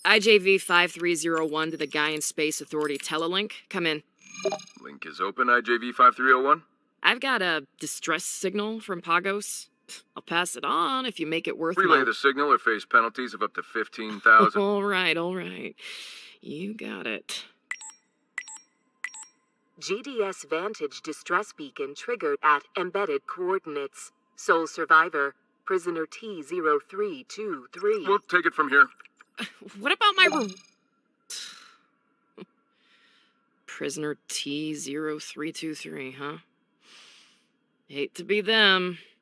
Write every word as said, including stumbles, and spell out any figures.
I J V five three zero one to the Guy in Space Authority telelink. Come in. Link is open, I J V five three zero one. I've got a distress signal from Pagos. I'll pass it on if you make it worth Relay my... the signal or face penalties of up to fifteen thousand. All right, all right. You got it. G D S Vantage distress beacon triggered at embedded coordinates. Sole survivor, prisoner T zero three two three. We'll take it from here. What about my... Re Prisoner T zero three two three, huh? Hate to be them.